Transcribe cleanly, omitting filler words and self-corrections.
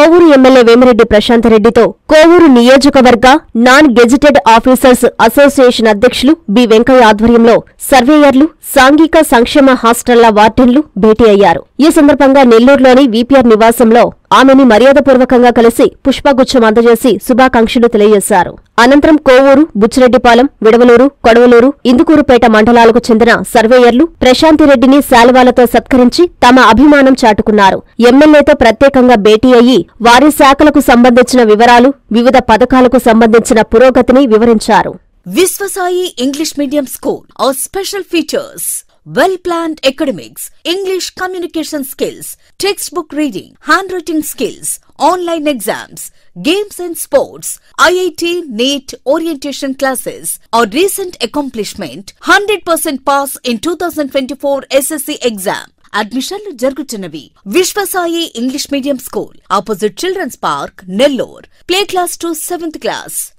Kovur MLA Vemireddy Prashanth రెడ్డితో కోవూరు నియోజకవర్గ non gazetted officers association అధ్యక్షులు బి వెంకయ్య ఆధ్వర్యంలో సర్వేయర్లు, సాంఘిక సంక్షేమ హాస్టళ్ల వార్డెన్లు భేటీ అయ్యారు. ఈ సందర్భంగా నెల్లూరులోని వీపీఆర్ నివాసంలో ఆమెని మర్యాదపూర్వకంగా కలిసి పుష్పగుచ్చం అందజేసి శుభాకాంక్షలు తెలియజేశారు. అనంతరం కోవూరు, బుచ్చిరెడ్డిపాలెం, విడవలూరు, కొడవలూరు, ఇందుకూరుపేట మండలాలకు చెందిన సర్వేయర్లు ప్రశాంతిరెడ్డిని శాలువాలతో సత్కరించి తమ అభిమానం చాటుకున్నారు. ఎమ్మెల్యేతో ప్రత్యేకంగా భేటీ అయ్యి వారి శాఖలకు సంబంధించిన వివరాలు, వివిధ పథకాలకు సంబంధించిన పురోగతిని వివరించారు. Viswasai English Medium School. Our special features: well-planned academics, English communication skills, textbook reading, handwriting skills, online exams, games and sports, IIT, NEET orientation classes. Our recent accomplishment: 100% pass in 2024 SSC exam. అడ్మిషన్లు జరుగుతున్నవి. Vishwasai English medium school, opposite children's park, Nellore. Play class to 7th class.